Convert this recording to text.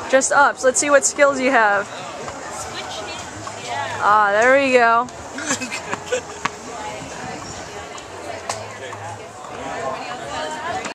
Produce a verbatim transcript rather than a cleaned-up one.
Just ups. Let's see what skills you have. Switch it. Yeah. Ah, there we go.